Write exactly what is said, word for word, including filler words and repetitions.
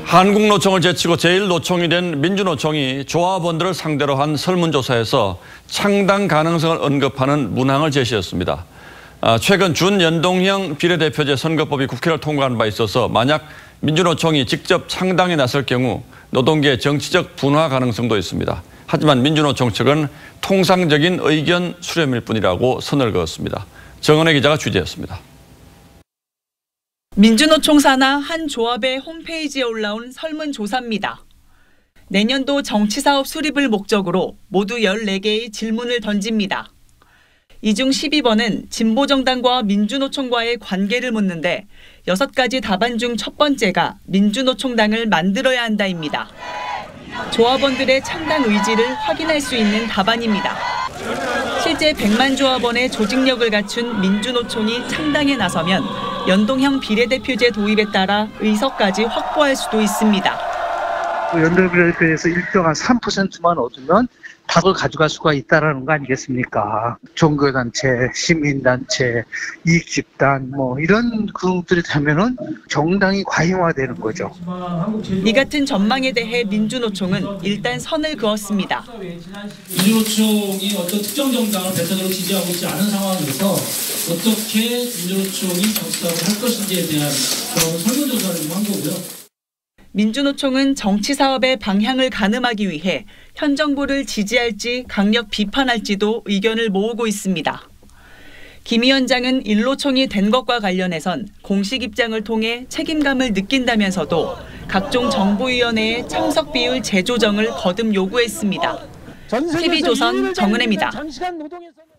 한국노총을 제치고 제일 노총이 된 민주노총이 조합원들을 상대로 한 설문조사에서 창당 가능성을 언급하는 문항을 제시했습니다. 최근 준연동형 비례대표제 선거법이 국회를 통과한 바 있어서 만약 민주노총이 직접 창당에 나설 경우 노동계의 정치적 분화 가능성도 있습니다. 하지만 민주노총 측은 통상적인 의견 수렴일 뿐이라고 선을 그었습니다. 정은혜 기자가 취재했습니다. 민주노총 산하 한 조합의 홈페이지에 올라온 설문조사입니다. 내년도 정치사업 수립을 목적으로 모두 열네 개의 질문을 던집니다. 이 중 십이 번은 진보정당과 민주노총과의 관계를 묻는데 여섯 가지 답안 중 첫 번째가 민주노총당을 만들어야 한다입니다. 조합원들의 창당 의지를 확인할 수 있는 답안입니다. 실제 백만 조합원의 조직력을 갖춘 민주노총이 창당에 나서면 연동형 비례대표제 도입에 따라 의석까지 확보할 수도 있습니다. 연동 비례대표에서 일정한 삼 퍼센트만 얻으면 답을 가져갈 수가 있다는 거 아니겠습니까? 종교단체, 시민단체, 이익집단 뭐 이런 그룹들이 되면은 정당이 과잉화되는 거죠. 이 같은 전망에 대해 민주노총은 일단 선을 그었습니다. 민주노총이 어떤 특정 정당을 대선으로 지지하고 있지 않은 상황에서 어떻게 민주노총이 정치사업을 할 것인지에 대한 그런 설문조사를 한 거고요. 민주노총은 정치사업의 방향을 가늠하기 위해 현 정부를 지지할지 강력 비판할지도 의견을 모으고 있습니다. 김 위원장은 일노총이 된 것과 관련해선 공식 입장을 통해 책임감을 느낀다면서도 각종 정보위원회의 참석 비율 재조정을 거듭 요구했습니다. 티비조선 정은혜입니다.